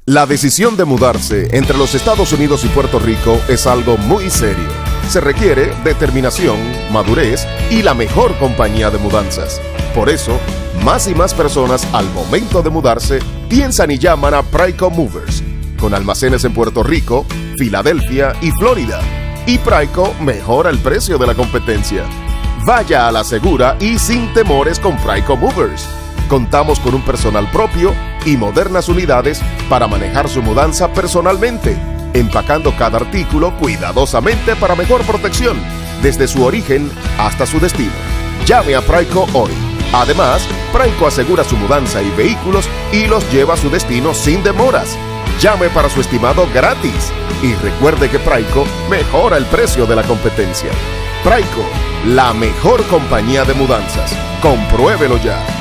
La decisión de mudarse entre los Estados Unidos y Puerto Rico es algo muy serio. Se requiere determinación, madurez y la mejor compañía de mudanzas. Por eso, más y más personas al momento de mudarse piensan y llaman a Prayco Movers, con almacenes en Puerto Rico, Filadelfia y Florida. Y Prayco mejora el precio de la competencia. Vaya a la segura y sin temores con Prayco Movers. Contamos con un personal propio y modernas unidades para manejar su mudanza personalmente, empacando cada artículo cuidadosamente para mejor protección, desde su origen hasta su destino. Llame a Prayco hoy. Además, Prayco asegura su mudanza y vehículos y los lleva a su destino sin demoras. Llame para su estimado gratis. Y recuerde que Prayco mejora el precio de la competencia. Prayco, la mejor compañía de mudanzas. Compruébelo ya.